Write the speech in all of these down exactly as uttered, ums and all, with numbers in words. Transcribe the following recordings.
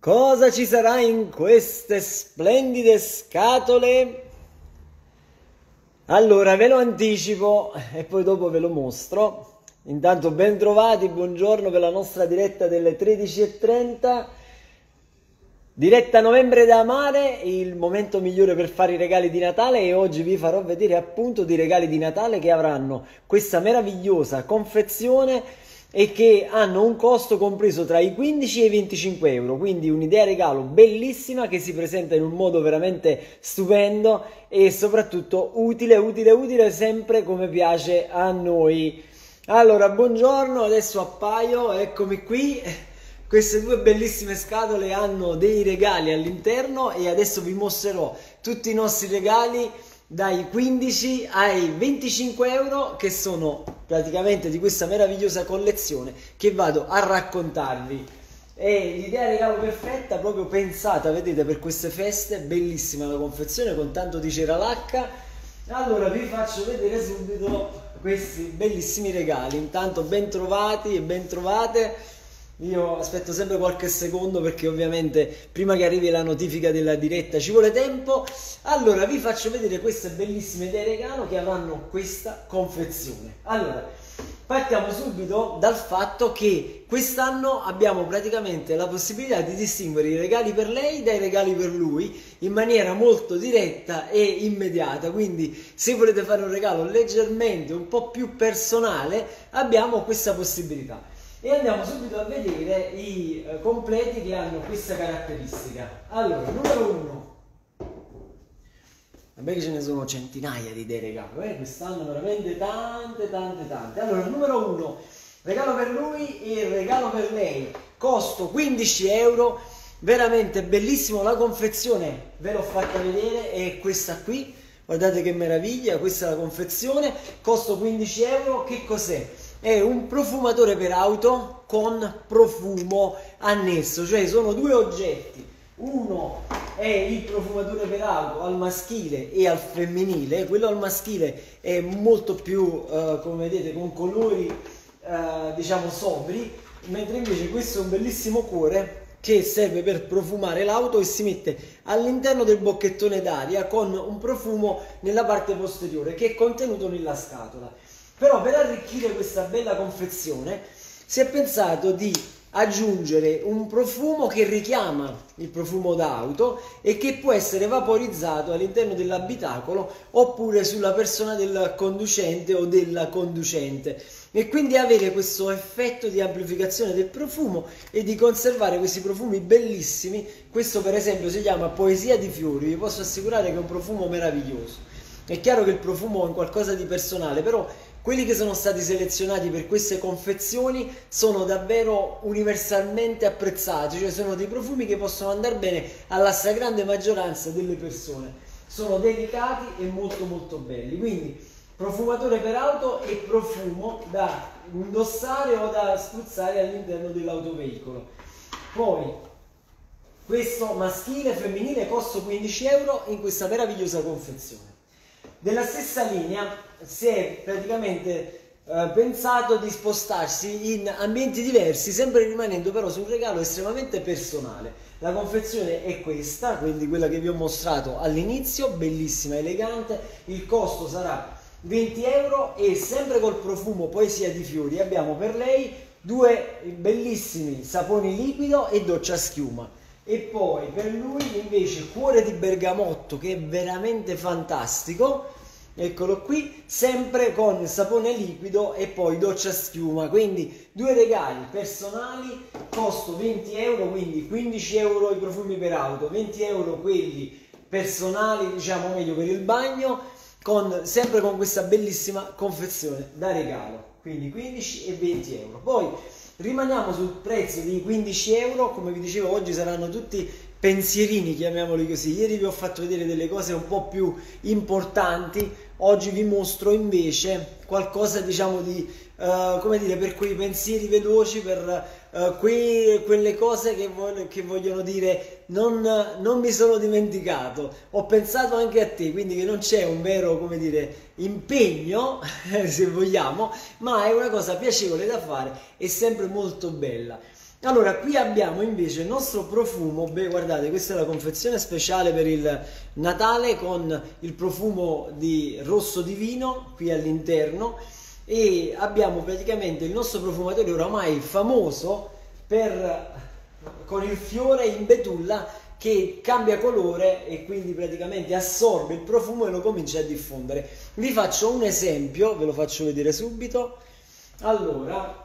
Cosa ci sarà in queste splendide scatole? Allora, ve lo anticipo e poi dopo ve lo mostro. Intanto ben trovati, buongiorno per la nostra diretta delle tredici e trenta. Diretta Novembre da Mare, il momento migliore per fare i regali di Natale, e oggi vi farò vedere appunto dei regali di Natale che avranno questa meravigliosa confezione e che hanno un costo compreso tra i quindici e i venticinque euro, quindi un'idea regalo bellissima che si presenta in un modo veramente stupendo e soprattutto utile, utile, utile, sempre come piace a noi. Allora, buongiorno, adesso appaio, eccomi qui. Queste due bellissime scatole hanno dei regali all'interno e adesso vi mostrerò tutti i nostri regali dai quindici ai venticinque euro, che sono praticamente di questa meravigliosa collezione che vado a raccontarvi. È l'idea regalo perfetta, proprio pensata, vedete, per queste feste. Bellissima la confezione con tanto di cera lacca. Allora vi faccio vedere subito questi bellissimi regali. Intanto ben trovati e ben trovate. Io aspetto sempre qualche secondo perché ovviamente prima che arrivi la notifica della diretta ci vuole tempo. Allora vi faccio vedere queste bellissime idee regalo che avranno questa confezione. Allora, partiamo subito dal fatto che quest'anno abbiamo praticamente la possibilità di distinguere i regali per lei dai regali per lui in maniera molto diretta e immediata. Quindi se volete fare un regalo leggermente un po' più personale abbiamo questa possibilità. E andiamo subito a vedere i eh, completi che hanno questa caratteristica. Allora, numero uno. Vabbè che ce ne sono centinaia di idee regalo, eh? Quest'anno veramente tante, tante, tante. Allora, numero uno, regalo per lui e regalo per lei. Costo quindici euro, veramente bellissimo. La confezione ve l'ho fatta vedere, è questa qui. Guardate che meraviglia, questa è la confezione. Costo quindici euro, che cos'è? È un profumatore per auto con profumo annesso, cioè sono due oggetti. Uno è il profumatore per auto al maschile e al femminile. Quello al maschile è molto più, eh, come vedete, con colori eh, diciamo sobri, mentre invece questo è un bellissimo cuore che serve per profumare l'auto e si mette all'interno del bocchettone d'aria con un profumo nella parte posteriore che è contenuto nella scatola. Però per arricchire questa bella confezione si è pensato di aggiungere un profumo che richiama il profumo d'auto e che può essere vaporizzato all'interno dell'abitacolo oppure sulla persona del conducente o della conducente, e quindi avere questo effetto di amplificazione del profumo e di conservare questi profumi bellissimi. Questo per esempio si chiama Poesia di Fiori, vi posso assicurare che è un profumo meraviglioso. È chiaro che il profumo è un qualcosa di personale, però quelli che sono stati selezionati per queste confezioni sono davvero universalmente apprezzati, cioè sono dei profumi che possono andare bene alla stragrande maggioranza delle persone. Sono delicati e molto molto belli, quindi profumatore per auto e profumo da indossare o da spruzzare all'interno dell'autoveicolo. Poi questo maschile e femminile costa quindici euro in questa meravigliosa confezione. Della stessa linea si è praticamente eh, pensato di spostarsi in ambienti diversi, sempre rimanendo però su un regalo estremamente personale. La confezione è questa, quindi quella che vi ho mostrato all'inizio, bellissima, elegante. Il costo sarà venti euro e sempre col profumo Poesia di Fiori abbiamo per lei due bellissimi saponi liquido e doccia a schiuma. E poi per lui invece cuore di bergamotto, che è veramente fantastico, eccolo qui, sempre con sapone liquido e poi doccia a schiuma. Quindi due regali personali, costo venti euro, quindi quindici euro i profumi per auto, venti euro quelli personali, diciamo meglio per il bagno, con, sempre con questa bellissima confezione da regalo, quindi quindici e venti euro. Poi rimaniamo sul prezzo di quindici euro, come vi dicevo oggi saranno tutti pensierini, chiamiamoli così. Ieri vi ho fatto vedere delle cose un po' più importanti, oggi vi mostro invece qualcosa diciamo di, uh, come dire, per quei pensieri veloci, per uh, quei, quelle cose che, voglio, che vogliono dire non, non mi sono dimenticato, ho pensato anche a te, quindi che non c'è un vero, come dire, impegno se vogliamo, ma è una cosa piacevole da fare e sempre molto bella. Allora, qui abbiamo invece il nostro profumo. Beh, guardate, questa è la confezione speciale per il Natale con il profumo di rosso di vino qui all'interno, e abbiamo praticamente il nostro profumatore oramai famoso per, con il fiore in betulla che cambia colore e quindi praticamente assorbe il profumo e lo comincia a diffondere. Vi faccio un esempio, ve lo faccio vedere subito. Allora,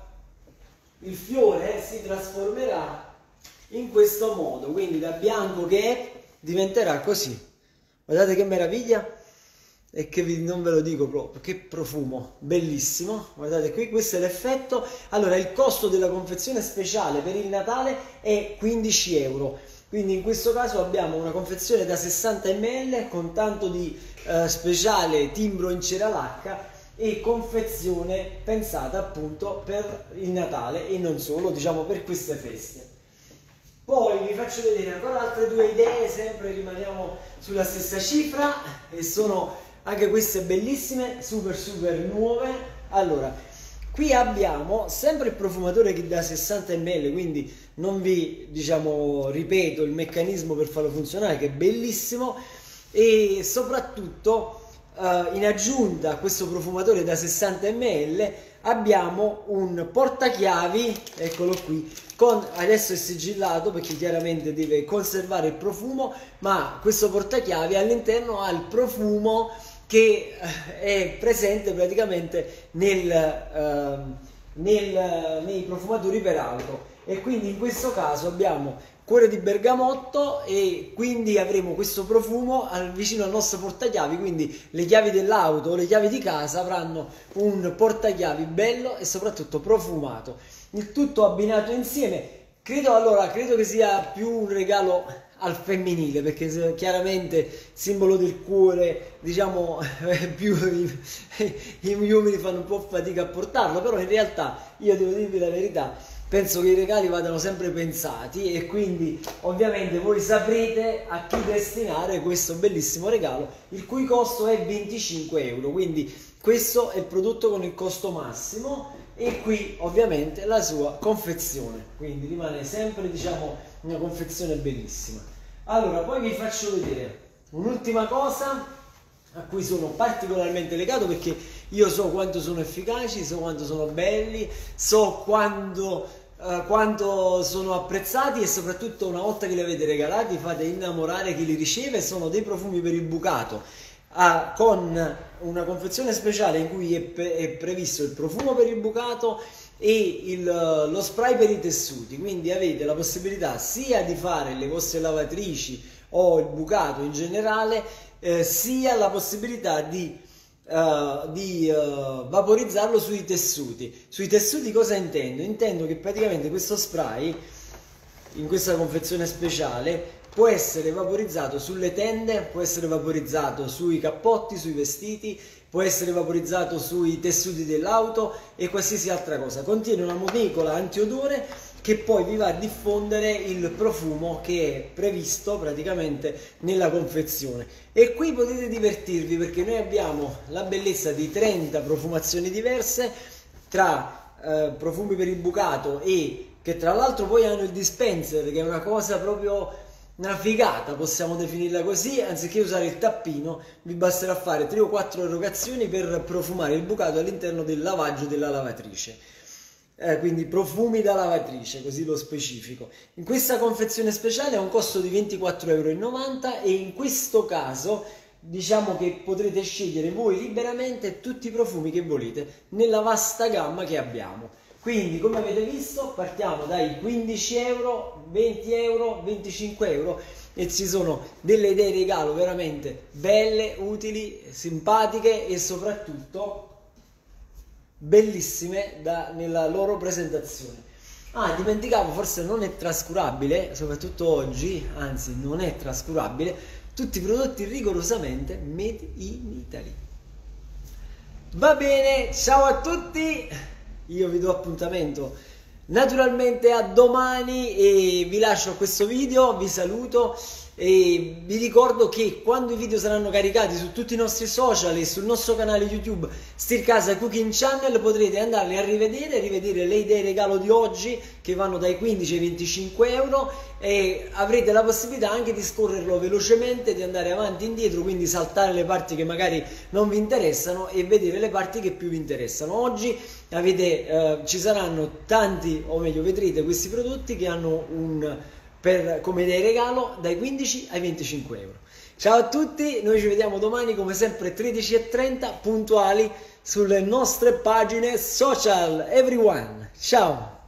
il fiore si trasformerà in questo modo, quindi da bianco che è diventerà così. Guardate che meraviglia, e che vi, non ve lo dico proprio, che profumo bellissimo. Guardate qui, questo è l'effetto. Allora, il costo della confezione speciale per il Natale è quindici euro, quindi in questo caso abbiamo una confezione da sessanta millilitri con tanto di eh, speciale timbro in cera lacca e confezione pensata appunto per il Natale e non solo, diciamo, per queste feste. Poi vi faccio vedere ancora altre due idee, sempre rimaniamo sulla stessa cifra, e sono anche queste bellissime, super super nuove. Allora, qui abbiamo sempre il profumatore che da sessanta millilitri, quindi non vi, diciamo, ripeto il meccanismo per farlo funzionare, che è bellissimo, e soprattutto Uh, in aggiunta a questo profumatore da sessanta millilitri abbiamo un portachiavi, eccolo qui, con, adesso è sigillato perché chiaramente deve conservare il profumo, ma questo portachiavi all'interno ha il profumo che uh, è presente praticamente nel, uh, nel, nei profumatori per auto, e quindi in questo caso abbiamo cuore di bergamotto, e quindi avremo questo profumo al, vicino al nostro portachiavi, quindi le chiavi dell'auto o le chiavi di casa avranno un portachiavi bello e soprattutto profumato, il tutto abbinato insieme. Credo, allora, credo che sia più un regalo al femminile, perché chiaramente simbolo del cuore, diciamo, più i, gli uomini fanno un po' fatica a portarlo, però in realtà io devo dirvi la verità, penso che i regali vadano sempre pensati, e quindi ovviamente voi saprete a chi destinare questo bellissimo regalo, il cui costo è venticinque euro, quindi questo è il prodotto con il costo massimo, e qui ovviamente la sua confezione, quindi rimane sempre, diciamo, una confezione bellissima. Allora, poi vi faccio vedere un'ultima cosa a cui sono particolarmente legato, perché io so quanto sono efficaci, so quanto sono belli, so quando Uh, quanto sono apprezzati, e soprattutto una volta che li avete regalati fate innamorare chi li riceve. Sono dei profumi per il bucato, uh, con una confezione speciale in cui è, pre è previsto il profumo per il bucato e il, uh, lo spray per i tessuti, quindi avete la possibilità sia di fare le vostre lavatrici o il bucato in generale, eh, sia la possibilità di Uh, di uh, vaporizzarlo sui tessuti. Sui tessuti cosa intendo? Intendo che praticamente questo spray in questa confezione speciale può essere vaporizzato sulle tende, può essere vaporizzato sui cappotti, sui vestiti, può essere vaporizzato sui tessuti dell'auto e qualsiasi altra cosa. Contiene una molecola antiodore che poi vi va a diffondere il profumo che è previsto praticamente nella confezione, e qui potete divertirvi perché noi abbiamo la bellezza di trenta profumazioni diverse tra eh, profumi per il bucato, e che tra l'altro poi hanno il dispenser, che è una cosa proprio una figata, possiamo definirla così. Anziché usare il tappino vi basterà fare tre o quattro erogazioni per profumare il bucato all'interno del lavaggio della lavatrice. Eh, quindi profumi da lavatrice, così lo specifico. In questa confezione speciale ha un costo di ventiquattro e novanta euro, e in questo caso diciamo che potrete scegliere voi liberamente tutti i profumi che volete nella vasta gamma che abbiamo. Quindi, come avete visto, partiamo dai quindici euro, venti euro, venticinque euro, e ci sono delle idee regalo veramente belle, utili, simpatiche e soprattutto bellissime da, nella loro presentazione. Ah, dimenticavo, forse non è trascurabile, soprattutto oggi, anzi non è trascurabile, tutti i prodotti rigorosamente made in Italy. Va bene, ciao a tutti, io vi do appuntamento naturalmente a domani, e vi lascio questo video, vi saluto E vi ricordo che quando i video saranno caricati su tutti i nostri social e sul nostro canale YouTube Stilcasa Cooking Channel potrete andarli a rivedere, rivedere le idee regalo di oggi che vanno dai quindici ai venticinque euro, e avrete la possibilità anche di scorrerlo velocemente, di andare avanti e indietro, quindi saltare le parti che magari non vi interessano e vedere le parti che più vi interessano. Oggi avete, eh, ci saranno tanti, o meglio vedrete questi prodotti che hanno un... Per, come dei regalo dai quindici ai venticinque euro. Ciao a tutti, noi ci vediamo domani come sempre tredici e trenta puntuali sulle nostre pagine social. Everyone, ciao!